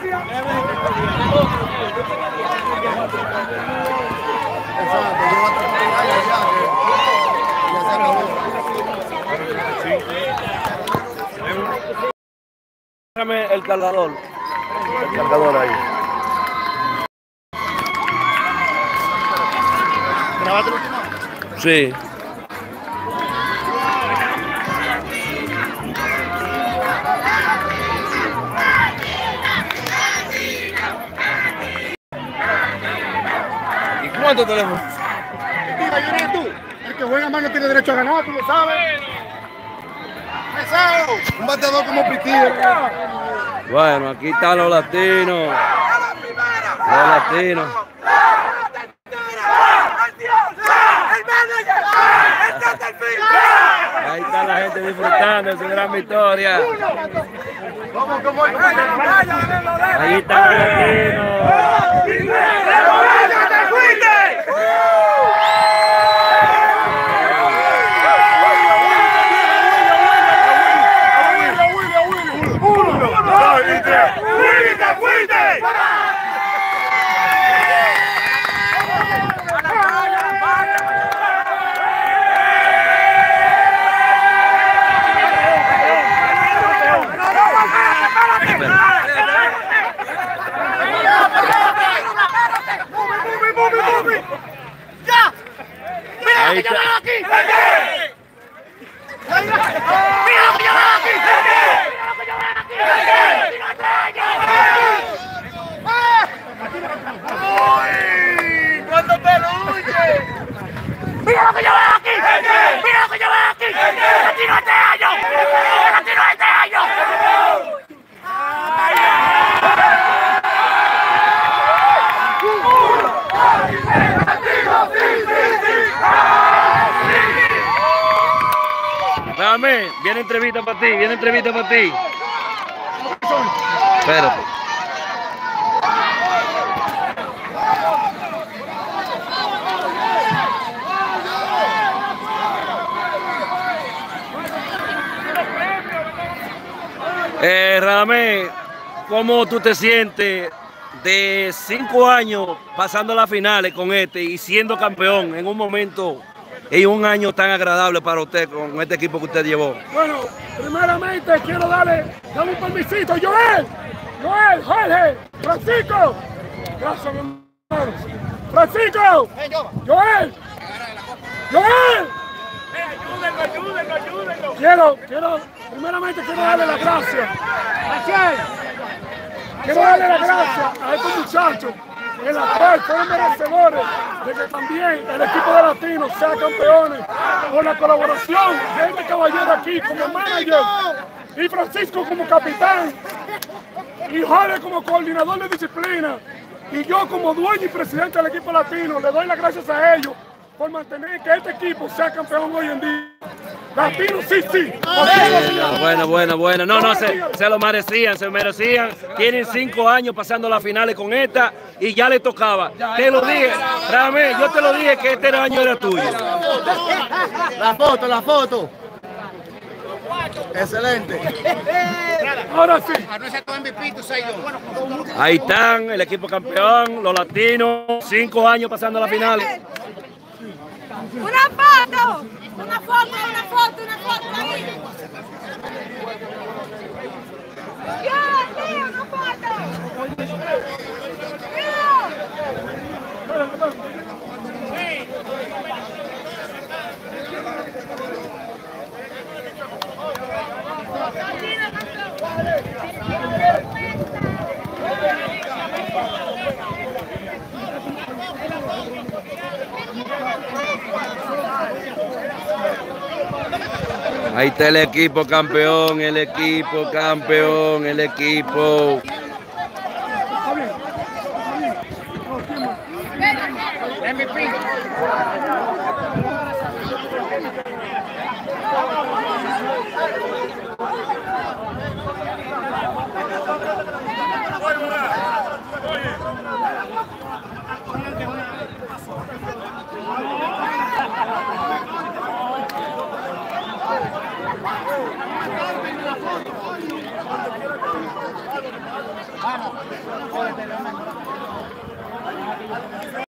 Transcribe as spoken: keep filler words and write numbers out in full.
Déjame el cargador. El cargador ahí. ¿Grabaste el último? Sí. ¿Y cuánto teléfono? Mira, ¿quién eres tú? El que juega más no tiene derecho a ganar, tú lo sabes. ¡Pesado! Un bateador como Pitillo. Bueno, aquí están los latinos. Los latinos. Ahí está la gente disfrutando de su gran victoria. Ahí están los latinos. Ahí está. ¡Cuando te luche! ¡Mira lo que yo veo aquí! ¡Mira lo que yo veo aquí! ¡El latino este año! ¡El latino este año! Dame, viene entrevista para ti, viene entrevista para ti. Espérate. Eh, Radamés, ¿cómo tú te sientes de cinco años pasando las finales con este y siendo campeón en un momento y un año tan agradable para usted con este equipo que usted llevó? Bueno, primeramente quiero darle, darle un permisito. Joel, Joel, Jorge, Francisco. Gracias, mi hermano. Francisco, Joel, Joel. Ayúdenlo, ayúdenlo, ayúdenlo. Quiero, quiero, primeramente quiero darle las gracias. Quiero darle las gracias a estos muchachos en la cual fueron merecedores de que también el equipo de Latinos sea campeones con la colaboración de este caballero aquí como manager y Francisco como capitán y Jorge como coordinador de disciplina y yo como dueño y presidente del equipo latino. Le doy las gracias a ellos por mantener que este equipo sea campeón hoy en día. Latino, sí, sí. Ah, bueno, bueno, bueno. No, no, se, se lo merecían, se merecían. Tienen cinco años pasando las finales con esta y ya le tocaba. Te lo dije, Radamés, yo te lo dije que este año era tuyo. La foto, la foto. Excelente. Ahora sí. Ahí están, el equipo campeón, los latinos, cinco años pasando las finales. ¡Una foto! ¡Una foto, una foto, una foto! Ahí. ¡Ya, tío, una foto! Ahí está el equipo campeón, el equipo campeón, el equipo. Vamos.